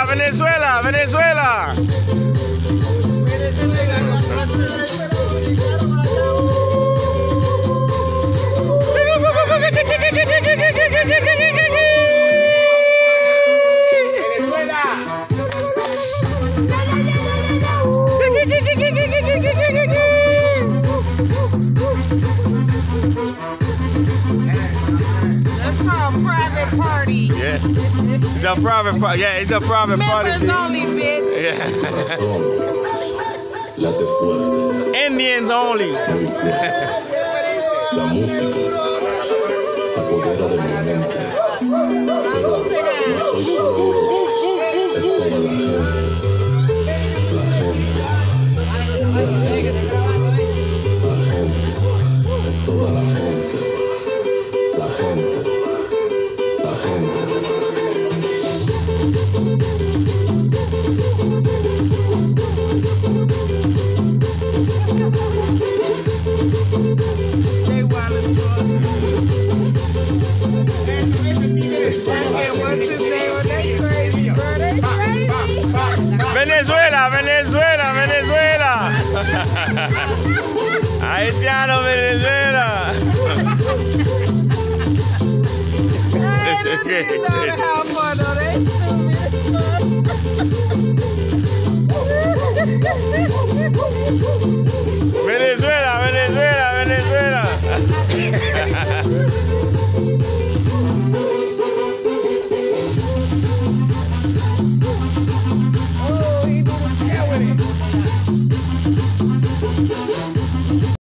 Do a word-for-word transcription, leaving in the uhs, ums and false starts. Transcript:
Venezuela, Venezuela, Venezuela. That's called private party. Yeah, it's a private party. Yeah, it's a private party. Members only, bitch. Yeah. Late fuerte, Indians only. muy fuerte. La música se apodera de mi mente, pero no soy solo yo, es toda la gente, la gente, la gente, la gente, es toda la gente, la gente, la gente. Venezuela, Venezuela.